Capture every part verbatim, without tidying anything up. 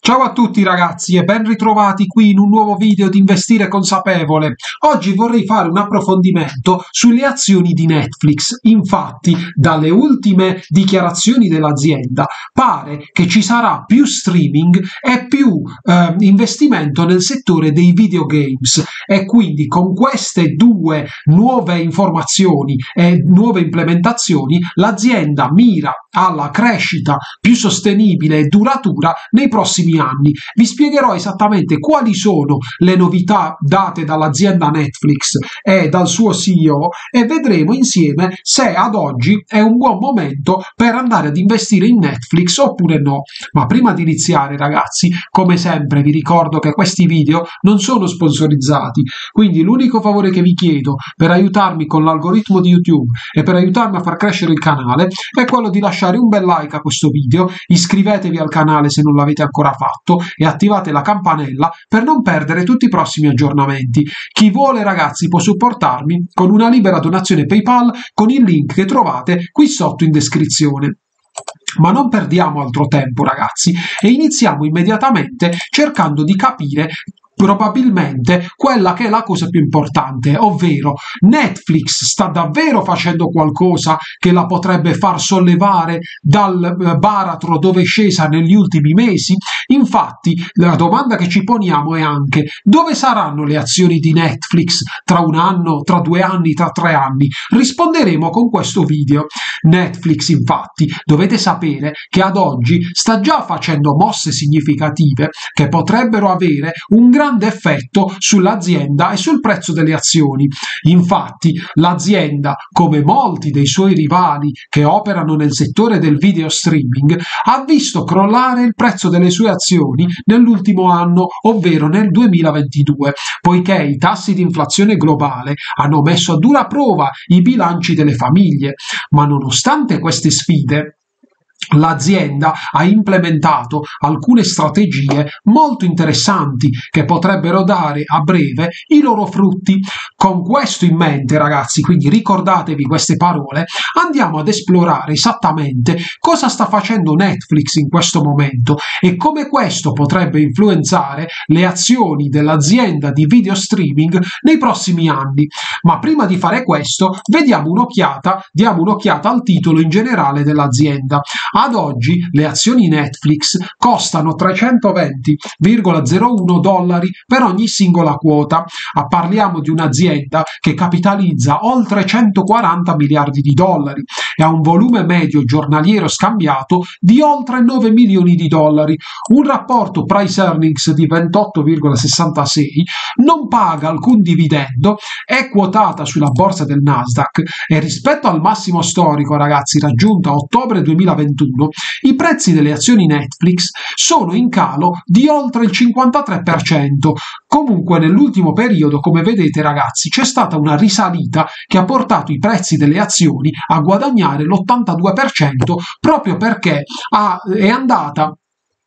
Ciao a tutti ragazzi e ben ritrovati qui in un nuovo video di Investire Consapevole. Oggi vorrei fare un approfondimento sulle azioni di Netflix. Infatti, dalle ultime dichiarazioni dell'azienda pare che ci sarà più streaming e più eh, investimento nel settore dei videogames, e quindi con queste due nuove informazioni e nuove implementazioni l'azienda mira alla crescita più sostenibile e duratura nei prossimi anni. Vi spiegherò esattamente quali sono le novità date dall'azienda Netflix e dal suo C E O e vedremo insieme se ad oggi è un buon momento per andare ad investire in Netflix oppure no. Ma prima di iniziare ragazzi, come sempre vi ricordo che questi video non sono sponsorizzati, quindi l'unico favore che vi chiedo per aiutarmi con l'algoritmo di YouTube e per aiutarmi a far crescere il canale è quello di lasciare un bel like a questo video, iscrivetevi al canale se non l'avete ancora fatto e attivate la campanella per non perdere tutti i prossimi aggiornamenti. Chi vuole ragazzi può supportarmi con una libera donazione PayPal con il link che trovate qui sotto in descrizione. Ma non perdiamo altro tempo ragazzi e iniziamo immediatamente cercando di capire probabilmente quella che è la cosa più importante, ovvero Netflix sta davvero facendo qualcosa che la potrebbe far sollevare dal baratro dove è scesa negli ultimi mesi? Infatti la domanda che ci poniamo è anche: dove saranno le azioni di Netflix tra un anno, tra due anni, tra tre anni? Risponderemo con questo video. Netflix infatti dovete sapere che ad oggi sta già facendo mosse significative che potrebbero avere un grande effetto sull'azienda e sul prezzo delle azioni. Infatti l'azienda, come molti dei suoi rivali che operano nel settore del video streaming, ha visto crollare il prezzo delle sue azioni nell'ultimo anno, ovvero nel duemilaventidue, poiché i tassi di inflazione globale hanno messo a dura prova i bilanci delle famiglie. Ma nonostante queste sfide, l'azienda ha implementato alcune strategie molto interessanti che potrebbero dare a breve i loro frutti. Con questo in mente ragazzi, quindi ricordatevi queste parole, andiamo ad esplorare esattamente cosa sta facendo Netflix in questo momento e come questo potrebbe influenzare le azioni dell'azienda di video streaming nei prossimi anni. Ma prima di fare questo vediamo un'occhiata, diamo un'occhiata al titolo in generale dell'azienda. Ad oggi le azioni Netflix costano trecentoventi virgola zero uno dollari per ogni singola quota. Ah, parliamo di un'azienda che capitalizza oltre centoquaranta miliardi di dollari e ha un volume medio giornaliero scambiato di oltre nove milioni di dollari, un rapporto price earnings di ventotto virgola sessantasei, non paga alcun dividendo, è quotata sulla borsa del Nasdaq e rispetto al massimo storico ragazzi raggiunto a ottobre duemilaventuno i prezzi delle azioni Netflix sono in calo di oltre il cinquantatré per cento. Comunque nell'ultimo periodo, come vedete ragazzi, c'è stata una risalita che ha portato i prezzi delle azioni a guadagnare l'ottantadue per cento proprio perché ha, è andata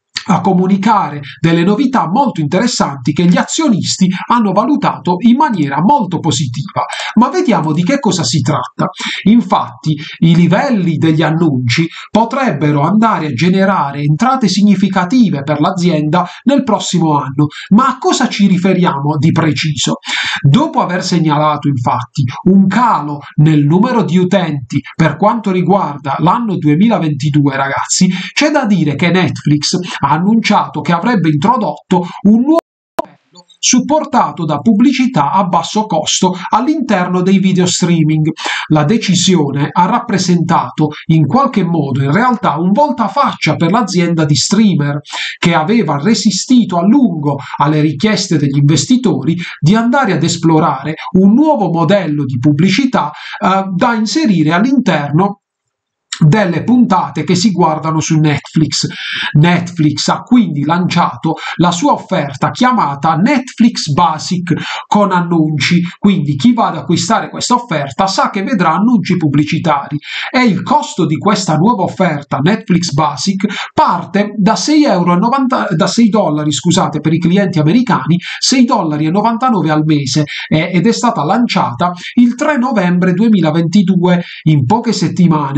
a comunicare delle novità molto interessanti che gli azionisti hanno valutato in maniera molto positiva. Ma vediamo di che cosa si tratta. Infatti i livelli degli annunci potrebbero andare a generare entrate significative per l'azienda nel prossimo anno. Ma a cosa ci riferiamo di preciso? Dopo aver segnalato infatti un calo nel numero di utenti per quanto riguarda l'anno duemilaventidue ragazzi, c'è da dire che Netflix ha annunciato che avrebbe introdotto un nuovo modello supportato da pubblicità a basso costo all'interno dei video streaming. La decisione ha rappresentato in qualche modo in realtà un voltafaccia per l'azienda di streamer che aveva resistito a lungo alle richieste degli investitori di andare ad esplorare un nuovo modello di pubblicità eh, da inserire all'interno delle puntate che si guardano su Netflix. Netflix ha quindi lanciato la sua offerta chiamata Netflix Basic con annunci, quindi chi va ad acquistare questa offerta sa che vedrà annunci pubblicitari e il costo di questa nuova offerta Netflix Basic parte da sei euro e novanta, da sei dollari scusate per i clienti americani, sei dollari e novantanove al mese eh, ed è stata lanciata il tre novembre duemilaventidue. In poche settimane il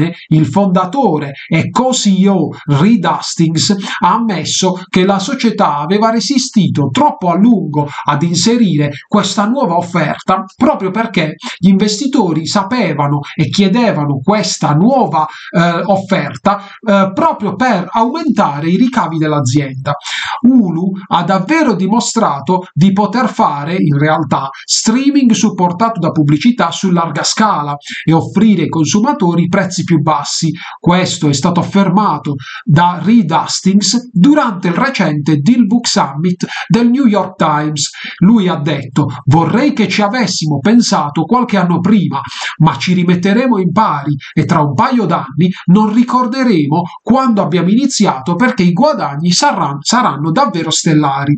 fondatore e co-C E O Reed Hastings ha ammesso che la società aveva resistito troppo a lungo ad inserire questa nuova offerta proprio perché gli investitori sapevano e chiedevano questa nuova eh, offerta eh, proprio per aumentare i ricavi dell'azienda. Hulu ha davvero dimostrato di poter fare in realtà streaming supportato da pubblicità su larga scala e offrire ai consumatori prezzi più bassi. Questo è stato affermato da Reed Hastings durante il recente Dealbook Summit del New York Times. Lui ha detto: vorrei che ci avessimo pensato qualche anno prima, ma ci rimetteremo in pari e tra un paio d'anni non ricorderemo quando abbiamo iniziato perché i guadagni saranno, saranno davvero stellari.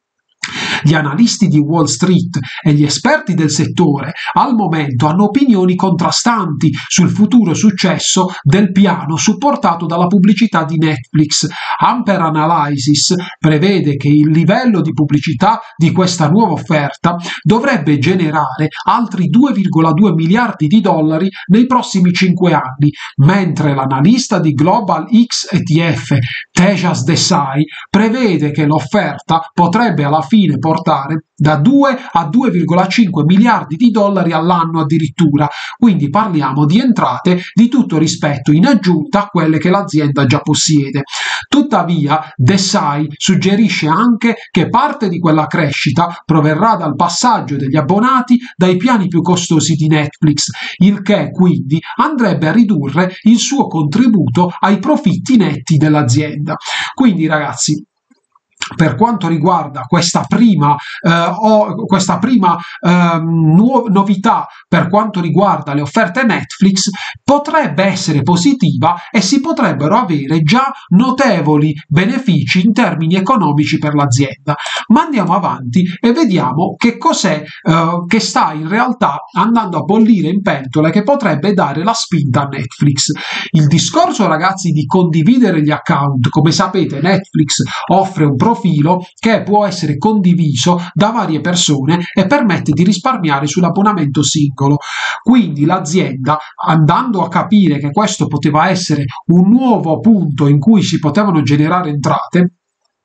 Gli analisti di Wall Street e gli esperti del settore al momento hanno opinioni contrastanti sul futuro successo del piano supportato dalla pubblicità di Netflix. Amper Analysis prevede che il livello di pubblicità di questa nuova offerta dovrebbe generare altri due virgola due miliardi di dollari nei prossimi cinque anni, mentre l'analista di Global X E T F Tejas Desai prevede che l'offerta potrebbe alla fine portare da due a due virgola cinque miliardi di dollari all'anno addirittura, quindi parliamo di entrate di tutto rispetto in aggiunta a quelle che l'azienda già possiede. Tuttavia, Desai suggerisce anche che parte di quella crescita proverrà dal passaggio degli abbonati dai piani più costosi di Netflix, il che quindi andrebbe a ridurre il suo contributo ai profitti netti dell'azienda. Quindi ragazzi, per quanto riguarda questa prima, eh, o, questa prima eh, nuov- novità per quanto riguarda le offerte Netflix, potrebbe essere positiva e si potrebbero avere già notevoli benefici in termini economici per l'azienda. Ma andiamo avanti e vediamo che cos'è eh, che sta in realtà andando a bollire in pentola e che potrebbe dare la spinta a Netflix. Il discorso, ragazzi, di condividere gli account. Come sapete, Netflix offre un profilo che può essere condiviso da varie persone e permette di risparmiare sull'abbonamento singolo. Quindi l'azienda, andando a capire che questo poteva essere un nuovo punto in cui si potevano generare entrate,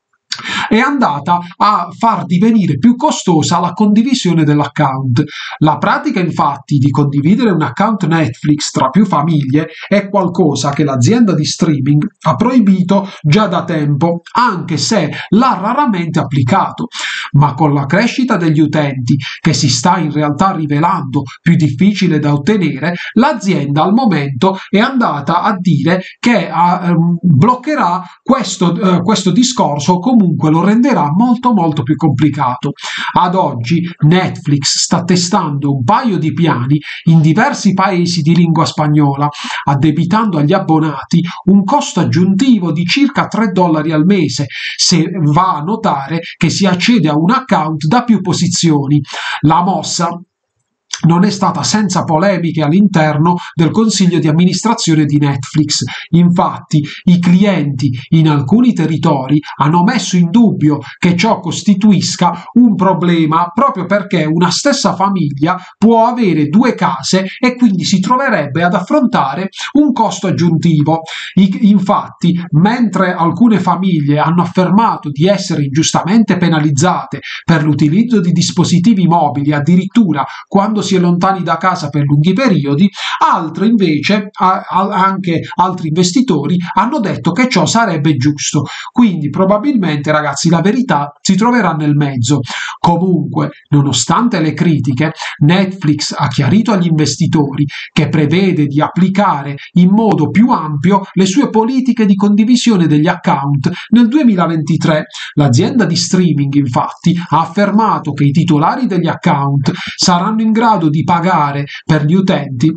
è andata a far divenire più costosa la condivisione dell'account. La pratica infatti di condividere un account Netflix tra più famiglie è qualcosa che l'azienda di streaming ha proibito già da tempo, anche se l'ha raramente applicato. Ma con la crescita degli utenti, che si sta in realtà rivelando più difficile da ottenere, l'azienda al momento è andata a dire che uh, bloccherà questo, uh, questo discorso, o comunque lo renderà molto molto più complicato. Ad oggi Netflix sta testando un paio di piani in diversi paesi di lingua spagnola, addebitando agli abbonati un costo aggiuntivo di circa tre dollari al mese se va a notare che si accede a un account da più posizioni. La mossa non è stata senza polemiche all'interno del consiglio di amministrazione di Netflix. Infatti, i clienti in alcuni territori hanno messo in dubbio che ciò costituisca un problema proprio perché una stessa famiglia può avere due case e quindi si troverebbe ad affrontare un costo aggiuntivo. Infatti, mentre alcune famiglie hanno affermato di essere ingiustamente penalizzate per l'utilizzo di dispositivi mobili, addirittura quando si è lontani da casa per lunghi periodi, altre invece, a, a, anche altri investitori, hanno detto che ciò sarebbe giusto. Quindi probabilmente, ragazzi, la verità si troverà nel mezzo. Comunque, nonostante le critiche, Netflix ha chiarito agli investitori che prevede di applicare in modo più ampio le sue politiche di condivisione degli account nel duemilaventitré. L'azienda di streaming, infatti, ha affermato che i titolari degli account saranno in grado di pagare per gli utenti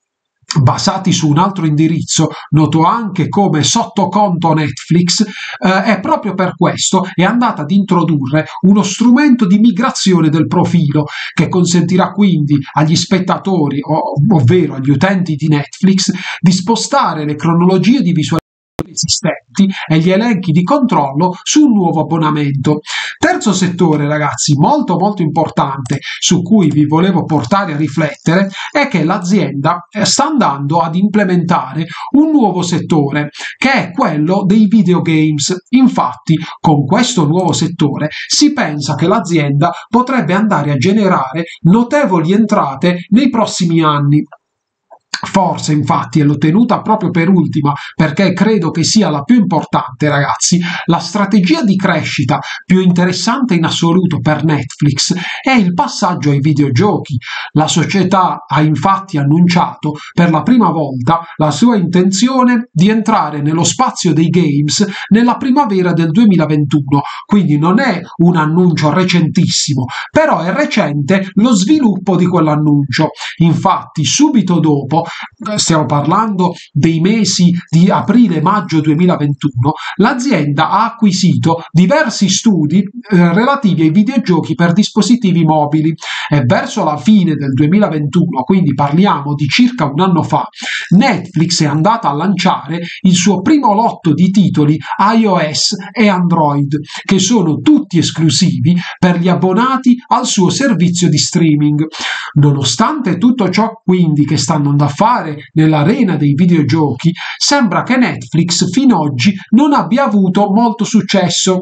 basati su un altro indirizzo noto anche come sottoconto Netflix, eh, e proprio per questo è andata ad introdurre uno strumento di migrazione del profilo che consentirà quindi agli spettatori, ov- ovvero agli utenti di Netflix, di spostare le cronologie di visualizzazione esistenti e gli elenchi di controllo su un nuovo abbonamento. Terzo settore, ragazzi, molto molto importante, su cui vi volevo portare a riflettere, è che l'azienda sta andando ad implementare un nuovo settore, che è quello dei videogames. Infatti, con questo nuovo settore si pensa che l'azienda potrebbe andare a generare notevoli entrate nei prossimi anni. Forse, infatti, e l'ho tenuta proprio per ultima perché credo che sia la più importante, ragazzi, la strategia di crescita più interessante in assoluto per Netflix è il passaggio ai videogiochi. La società ha infatti annunciato per la prima volta la sua intenzione di entrare nello spazio dei games nella primavera del duemilaventuno, quindi non è un annuncio recentissimo, però è recente lo sviluppo di quell'annuncio. Infatti, subito dopo, stiamo parlando dei mesi di aprile-maggio duemilaventuno, l'azienda ha acquisito diversi studi eh, relativi ai videogiochi per dispositivi mobili e verso la fine del duemilaventuno, quindi parliamo di circa un anno fa, Netflix è andata a lanciare il suo primo lotto di titoli iOS e Android, che sono tutti esclusivi per gli abbonati al suo servizio di streaming. Nonostante tutto ciò, quindi, che sta andando a fare nell'arena dei videogiochi, sembra che Netflix fino ad oggi non abbia avuto molto successo.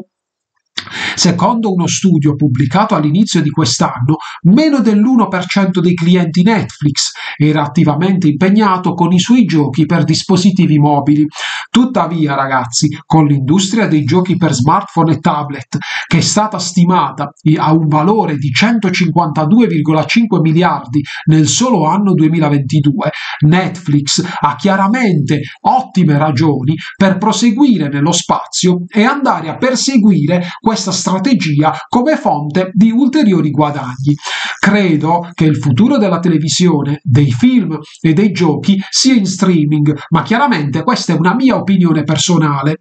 Secondo uno studio pubblicato all'inizio di quest'anno, meno dell'uno per cento dei clienti Netflix era attivamente impegnato con i suoi giochi per dispositivi mobili. Tuttavia, ragazzi, con l'industria dei giochi per smartphone e tablet, che è stata stimata a un valore di centocinquantadue virgola cinque miliardi nel solo anno duemilaventidue, Netflix ha chiaramente ottime ragioni per proseguire nello spazio e andare a perseguire questa strategia come fonte di ulteriori guadagni. Credo che il futuro della televisione, dei film e dei giochi sia in streaming, ma chiaramente questa è una mia opinione personale.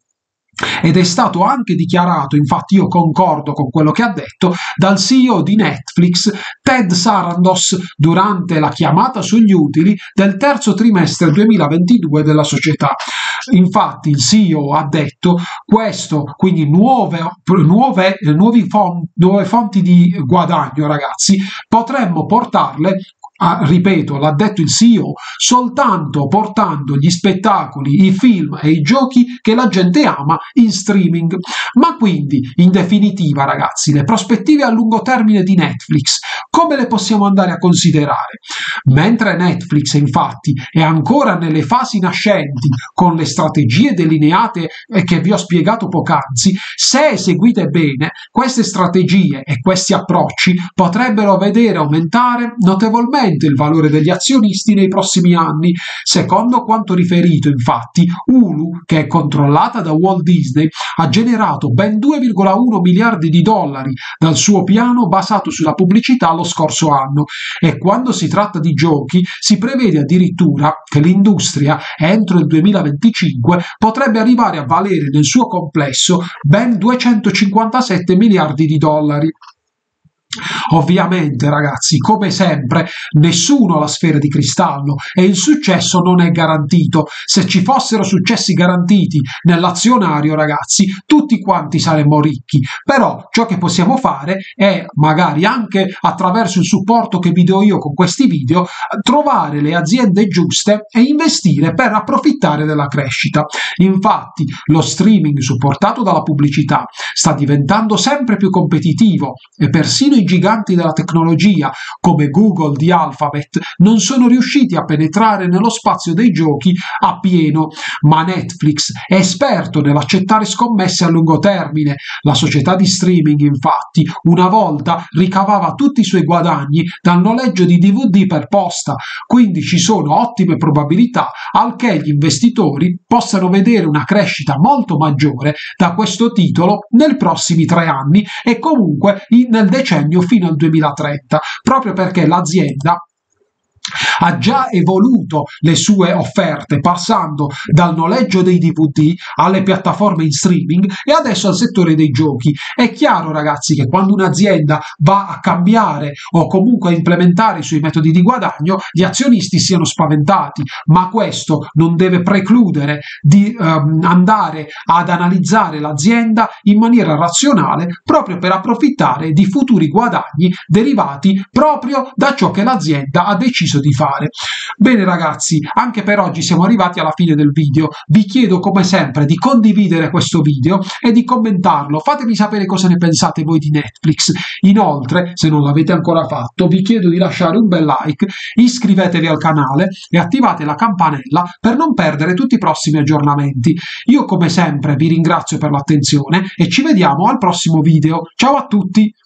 Ed è stato anche dichiarato, infatti io concordo con quello che ha detto, dal C E O di Netflix, Ted Sarandos, durante la chiamata sugli utili del terzo trimestre duemilaventidue della società. Infatti il C E O ha detto questo, quindi nuove, nuove, nuovi fonti, nuove fonti di guadagno, ragazzi, potremmo portarle, Ah, ripeto, l'ha detto il C E O, soltanto portando gli spettacoli, i film e i giochi che la gente ama in streaming. Ma quindi, in definitiva, ragazzi, le prospettive a lungo termine di Netflix, come le possiamo andare a considerare? Mentre Netflix, infatti, è ancora nelle fasi nascenti con le strategie delineate e che vi ho spiegato poc'anzi, se eseguite bene, queste strategie e questi approcci potrebbero vedere aumentare notevolmente il valore degli azionisti nei prossimi anni. Secondo quanto riferito, infatti, Hulu, che è controllata da Walt Disney, ha generato ben due virgola uno miliardi di dollari dal suo piano basato sulla pubblicità lo scorso anno, e quando si tratta di giochi si prevede addirittura che l'industria entro il duemilaventicinque potrebbe arrivare a valere nel suo complesso ben duecentocinquantasette miliardi di dollari. Ovviamente, ragazzi, come sempre, nessuno ha la sfera di cristallo e il successo non è garantito. Se ci fossero successi garantiti nell'azionario, ragazzi, tutti quanti saremmo ricchi. Però ciò che possiamo fare è, magari anche attraverso il supporto che vi do io con questi video, trovare le aziende giuste e investire per approfittare della crescita. Infatti, lo streaming supportato dalla pubblicità sta diventando sempre più competitivo e persino i giganti della tecnologia come Google di Alphabet non sono riusciti a penetrare nello spazio dei giochi appieno, ma Netflix è esperto nell'accettare scommesse a lungo termine. La società di streaming, infatti, una volta ricavava tutti i suoi guadagni dal noleggio di D V D per posta, quindi ci sono ottime probabilità al che gli investitori possano vedere una crescita molto maggiore da questo titolo nei prossimi tre anni e comunque nel decennio fino al duemilatrenta, proprio perché l'azienda ha già evoluto le sue offerte passando dal noleggio dei D V D alle piattaforme in streaming e adesso al settore dei giochi. È chiaro, ragazzi, che quando un'azienda va a cambiare o comunque a implementare i suoi metodi di guadagno, gli azionisti siano spaventati, ma questo non deve precludere di ehm, andare ad analizzare l'azienda in maniera razionale proprio per approfittare di futuri guadagni derivati proprio da ciò che l'azienda ha deciso di fare. Bene ragazzi, anche per oggi siamo arrivati alla fine del video. Vi chiedo come sempre di condividere questo video e di commentarlo. Fatemi sapere cosa ne pensate voi di Netflix. Inoltre, se non l'avete ancora fatto, vi chiedo di lasciare un bel like, iscrivetevi al canale e attivate la campanella per non perdere tutti i prossimi aggiornamenti. Io come sempre vi ringrazio per l'attenzione e ci vediamo al prossimo video. Ciao a tutti!